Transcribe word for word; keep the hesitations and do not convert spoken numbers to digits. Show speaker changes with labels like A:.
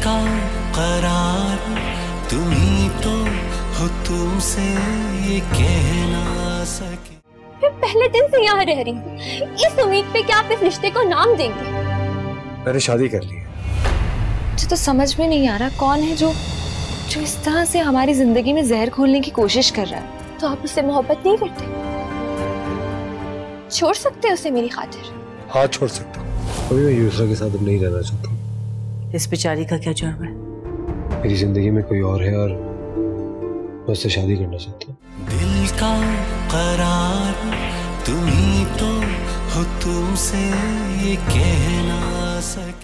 A: का करार तुम ही तो हो, तुमसे ये कह ना सके।
B: मैं पहले दिन से यहाँ रह रही हूँ इस उम्मीद पे कि आप इस रिश्ते को नाम देंगे।
C: मैंने शादी कर ली है।
D: मुझे तो समझ में नहीं आ रहा कौन है जो जो इस तरह से हमारी जिंदगी में जहर घोलने की कोशिश कर रहा है।
B: तो आप उससे मोहब्बत नहीं करते? छोड़ सकते हो उसे मेरी खातिर?
C: हाँ छोड़ सकता हूँ। अभी मैं यूसरा के साथ अब नहीं रहना चाहता हूँ।
E: इस बेचारी का क्या जुर्म है?
C: मेरी जिंदगी में कोई और है और मैं उससे शादी करना चाहता हूँ।
A: दिल का करार तुम ही तो हो, तुमसे ये कह ना सके।